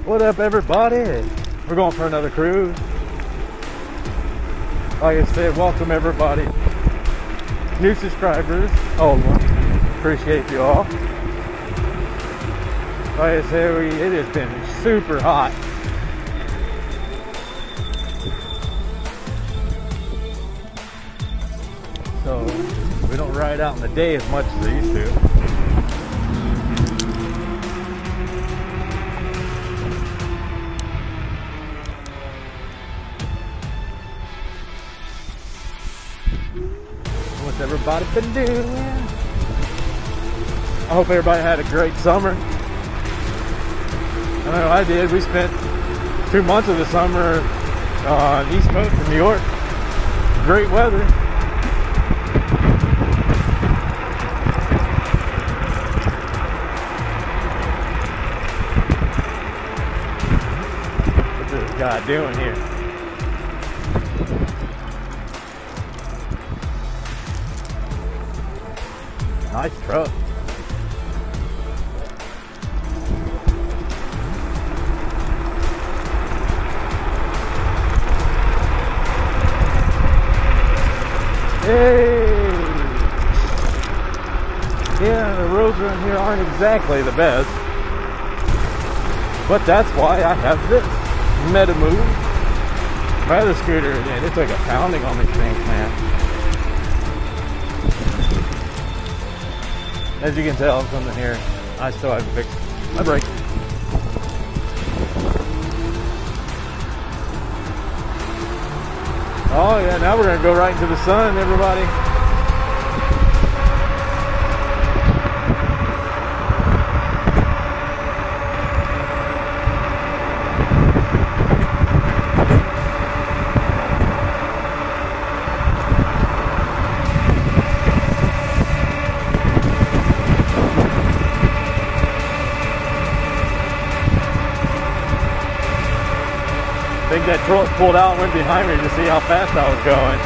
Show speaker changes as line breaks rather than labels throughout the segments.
What up, everybody? We're going for another cruise. Like I said, welcome everybody. New subscribers, old ones. Appreciate you all. Like I said, it has been super hot. So we don't ride out in the day as much as I used to. What's everybody been doing? I hope everybody had a great summer. I know I did. We spent 2 months of the summer on the East Coast of New York. Great weather. What's this guy doing here? Nice truck. Hey! Yeah, the roads around here aren't exactly the best. But that's why I have this Metamove weather scooter. And it took a pounding on these things, man. As you can tell from the here, I still haven't fixed my brake. Oh yeah, now we're gonna go right into the sun, everybody. I think that truck pulled out and went behind me to see how fast I was going.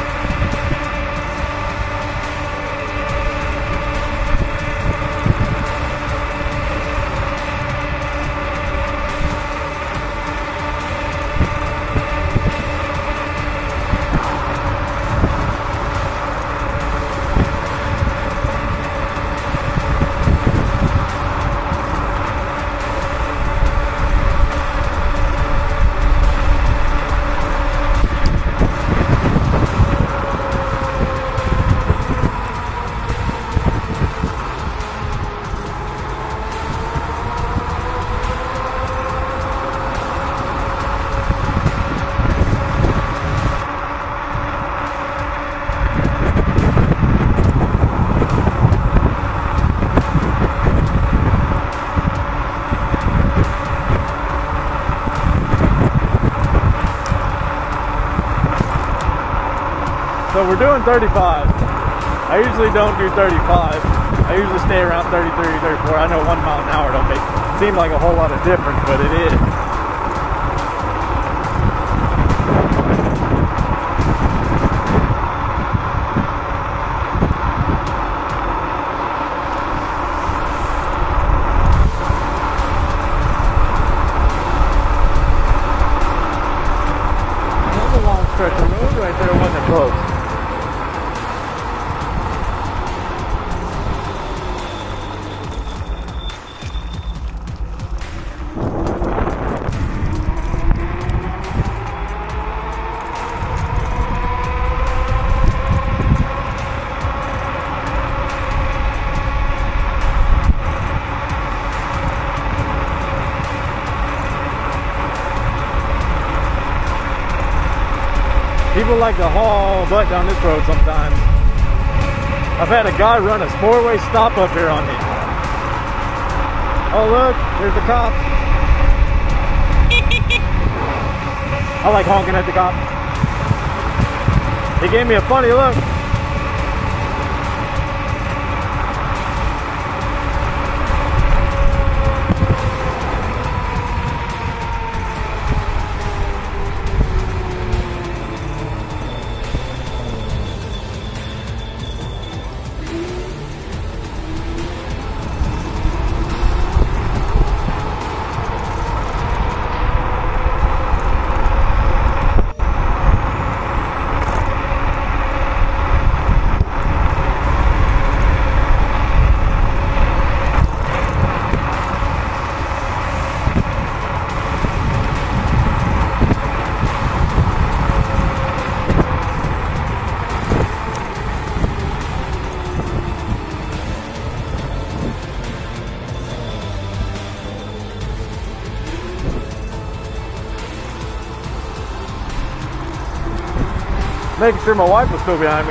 So we're doing 35. I usually don't do 35. I usually stay around 33, 34. I know 1 mile an hour don't seem like a whole lot of difference, but it is. That's a long stretch of road right there. It wasn't close. People like to haul butt down this road sometimes. I've had a guy run a 4-way stop up here on me. Oh look, there's the cop. I like honking at the cop. He gave me a funny look. making sure my wife was still behind me.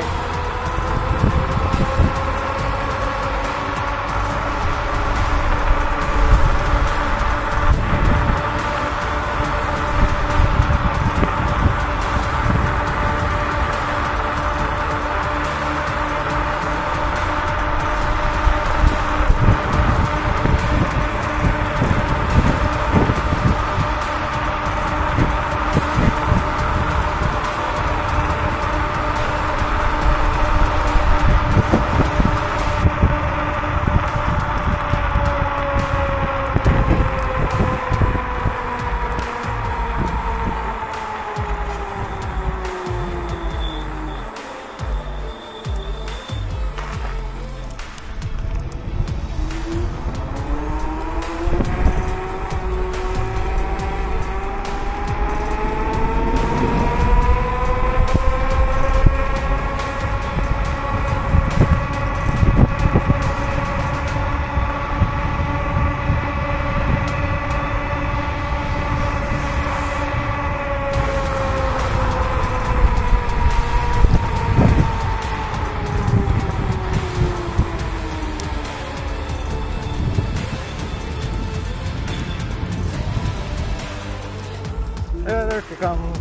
Yeah, there she comes.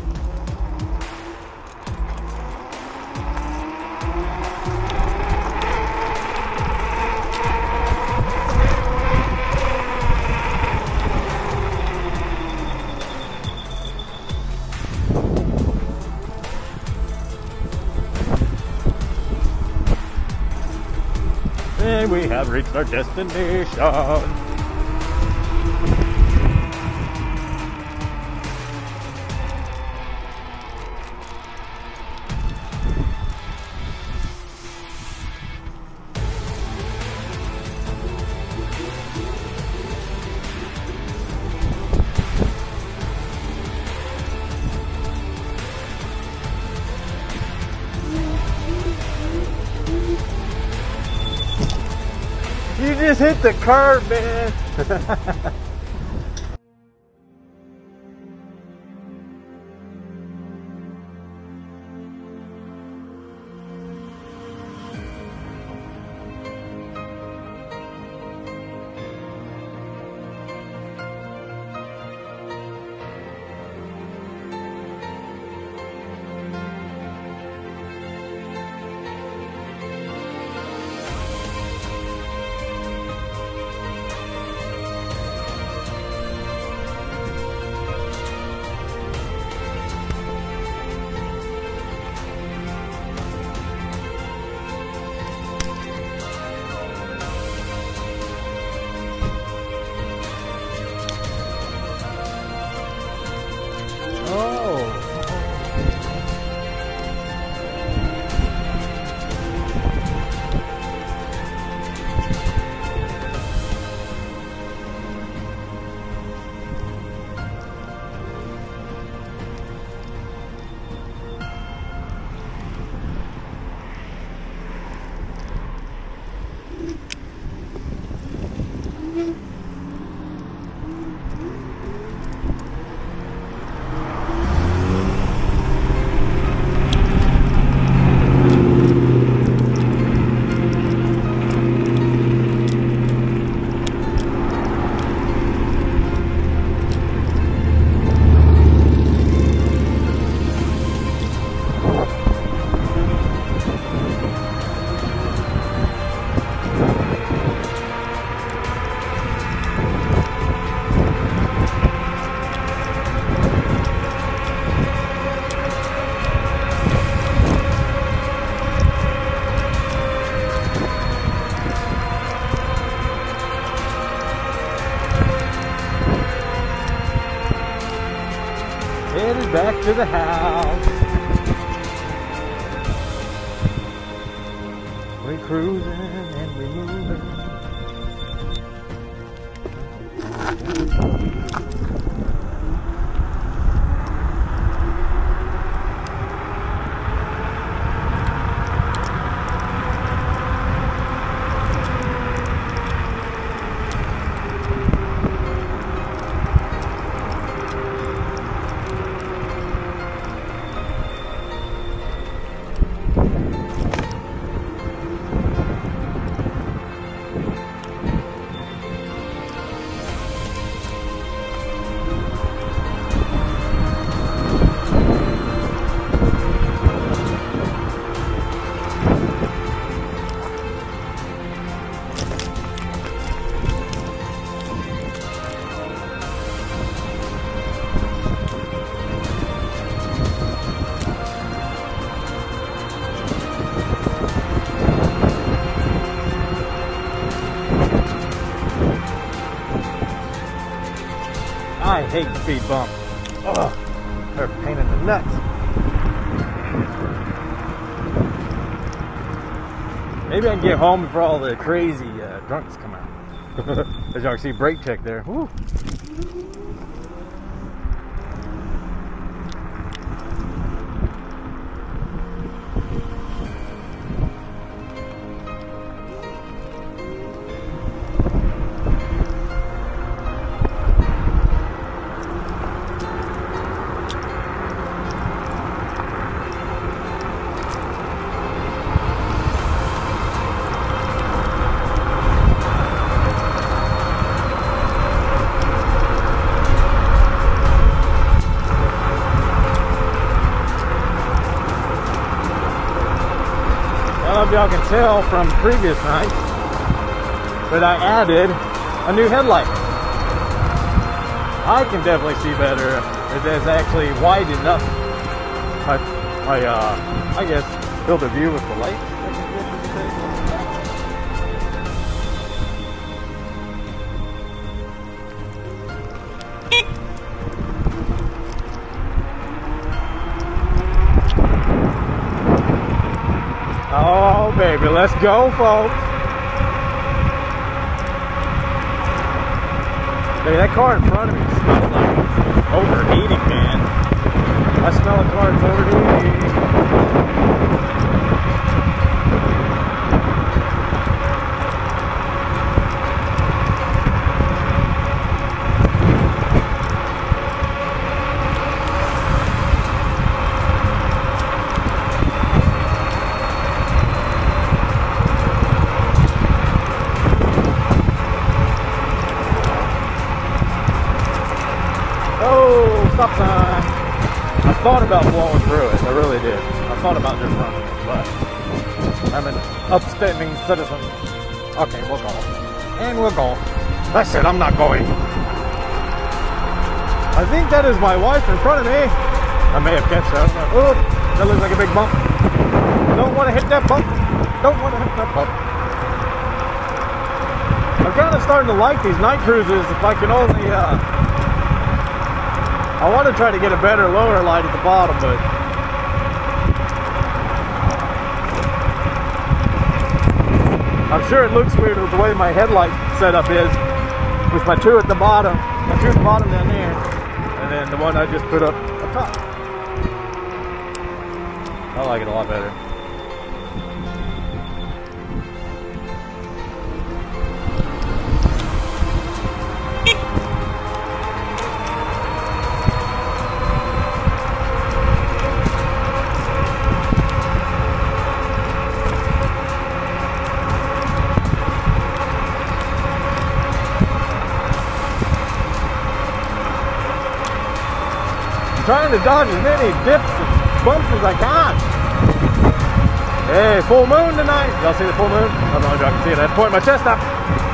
And we have reached our destination. You just hit the curb, man. Headed back to the house. We cruising and we moving. I hate speed bumps. Ugh, they're a pain in the nuts. Maybe I can get home before all the crazy drunks come out. As y'all can see, brake check there. Woo. I don't know if y'all can tell from previous nights, but I added a new headlight. I can definitely see better. It is actually wide enough. I guess, field of view with the lights. Oh, baby, let's go, folks. Hey, that car in front of me smells like it's overheating, man. I smell a car that's overheating. Stop sign. I thought about blowing through it. I really did. I thought about just running it, but I'm an upstanding citizen. Okay, we'll go. And we'll go. I said I'm not going. I think that is my wife in front of me. I may have catched that. Oh, that looks like a big bump. Don't want to hit that bump. Don't want to hit that bump. I'm kind of starting to like these night cruises. If I can only I want to try to get a better lower light at the bottom, but I'm sure it looks weird with the way my headlight setup is, with my two at the bottom, down there, and then the one I just put up top. I like it a lot better. Trying to dodge as many dips and bumps as I can. Hey, full moon tonight. Y'all see the full moon? I don't know if y'all can see it. I had to point my chest up.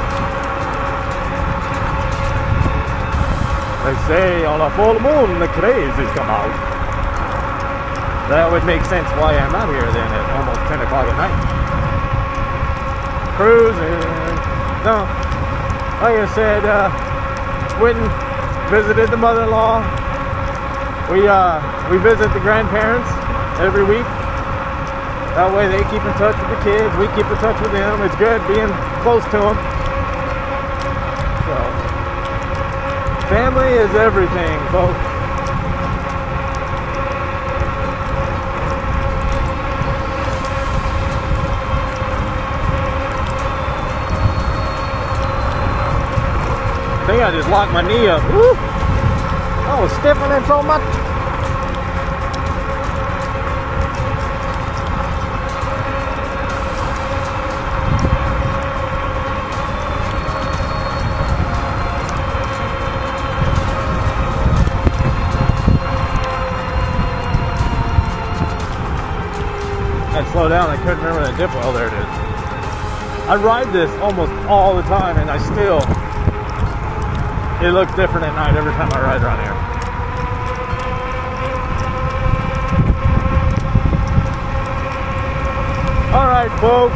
They say on a full moon the crazies come out. That would make sense why I'm out here then at almost 10 o'clock at night. Cruising. No, like I said, went and visited the mother-in-law. We visit the grandparents every week. That way they keep in touch with the kids, we keep in touch with them. It's good being close to them. So, family is everything, folks. I think I just locked my knee up. Woo! I was stiffening so much. I slowed down. I couldn't remember that dip. Oh, there it is. I ride this almost all the time, and it looks different at night every time I ride around here. All right, folks.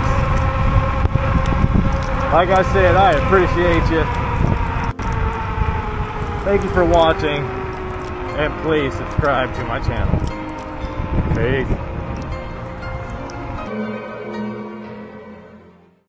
Like I said, I appreciate you. Thank you for watching, and please subscribe to my channel. Peace.